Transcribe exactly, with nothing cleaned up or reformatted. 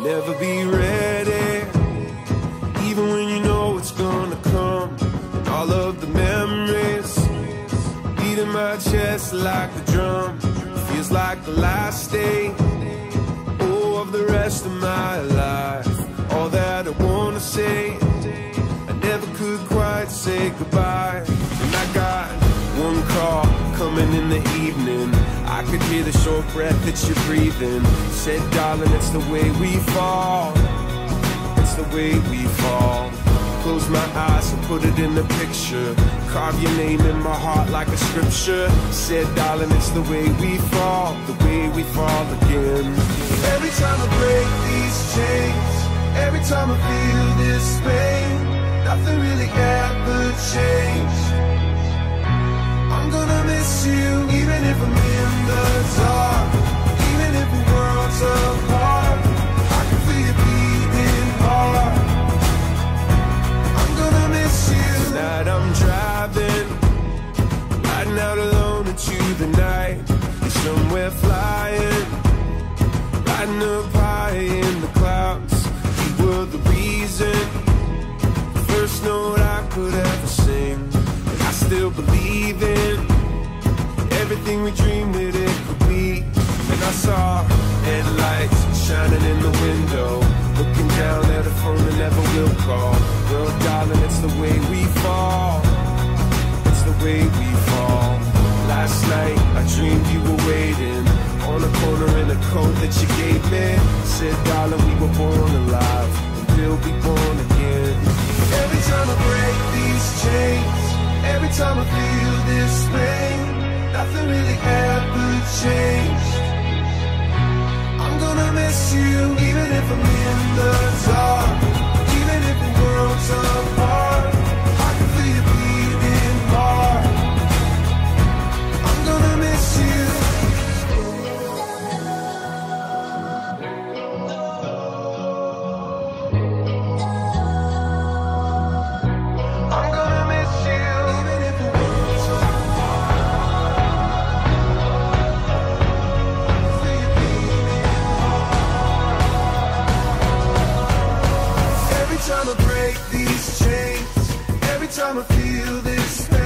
never be ready, even when you know it's gonna come. And all of the memories beating my chest like a drum. Feels like the last day, oh, of the rest of my life. All that I wanna say, I never could quite say goodbye. And I got one call coming in the evening. I could hear the short breath that you're breathing. Said, darling, it's the way we fall. It's the way we fall. Close my eyes and put it in the picture. Carve your name in my heart like a scripture. Said, darling, it's the way we fall. The way we fall again. Every time I break these chains, every time I feel this pain, nothing really ever changed. I'm gonna miss you, even if I'm in the dark, even if the world's apart. I can feel you beating hard. I'm gonna miss you. Tonight I'm driving, riding out alone into the night. You're somewhere flying, riding up high in the clouds. You were the reason, the first note I could ever sing. And I still believe in everything we dreamed that it could be. And I saw headlights shining in the window, looking down at a phone that never will call. Well, darling, it's the way we fall. It's the way we fall. Last night I dreamed you were waiting on a corner in a coat that you gave me. Said, darling, we were born alive and we'll be born again. Every time I break these chains, every time I feel this pain, nothing really ever changed. I'm gonna miss you, even if I'm in the dark, even if the world's apart. I can feel you beating hard. I'm gonna miss you. I'm gonna miss you, even if the world's apart. I can feel you beating hard. Every time I break these chains, every time I feel this pain,